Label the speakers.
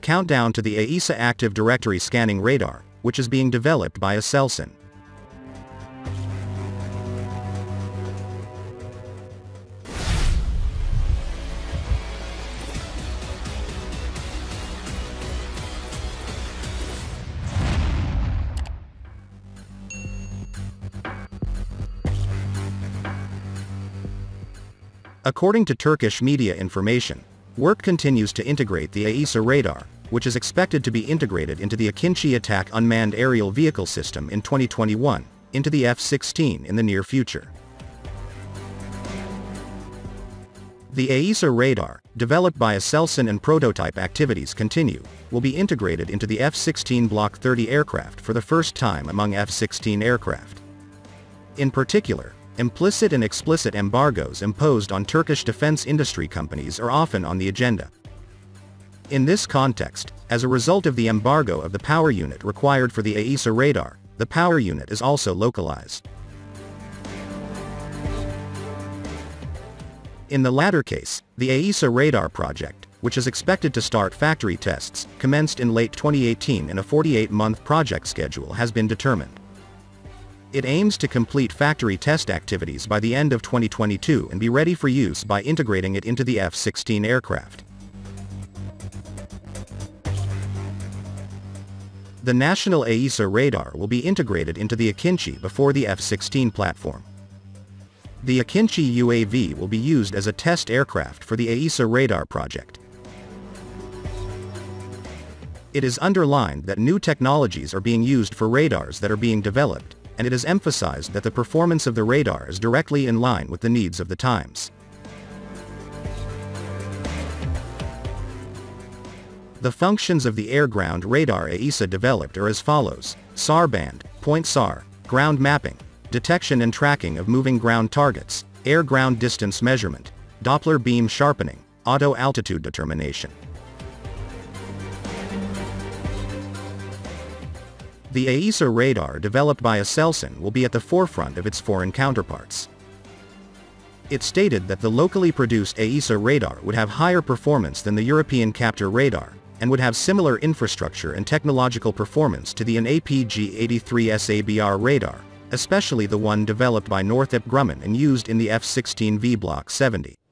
Speaker 1: Countdown to the AESA Active Directory Scanning Radar, which is being developed by Aselsan. According to Turkish media information, work continues to integrate the AESA radar, which is expected to be integrated into the Akinci Attack Unmanned Aerial Vehicle System in 2021, into the F-16 in the near future. The AESA radar, developed by Aselsan and prototype activities continue, will be integrated into the F-16 Block 30 aircraft for the first time among F-16 aircraft. In particular, implicit and explicit embargoes imposed on Turkish defense industry companies are often on the agenda. In this context, as a result of the embargo of the power unit required for the AESA radar, the power unit is also localized. In the latter case, the AESA radar project, which is expected to start factory tests, commenced in late 2018 and a 48-month project schedule has been determined. It aims to complete factory test activities by the end of 2022 and be ready for use by integrating it into the F-16 aircraft. The national AESA radar will be integrated into the Akinci before the F-16 platform. The Akinci UAV will be used as a test aircraft for the AESA radar project. It is underlined that new technologies are being used for radars that are being developed, and it is emphasized that the performance of the radar is directly in line with the needs of the times. The functions of the air-ground radar AESA developed are as follows: SAR band, point SAR, ground mapping, detection and tracking of moving ground targets, air-ground distance measurement, Doppler beam sharpening, auto altitude determination. The AESA radar developed by Aselsan will be at the forefront of its foreign counterparts. It stated that the locally produced AESA radar would have higher performance than the European Captor radar, and would have similar infrastructure and technological performance to the APG-83 SABR radar, especially the one developed by Northrop Grumman and used in the F-16V Block 70.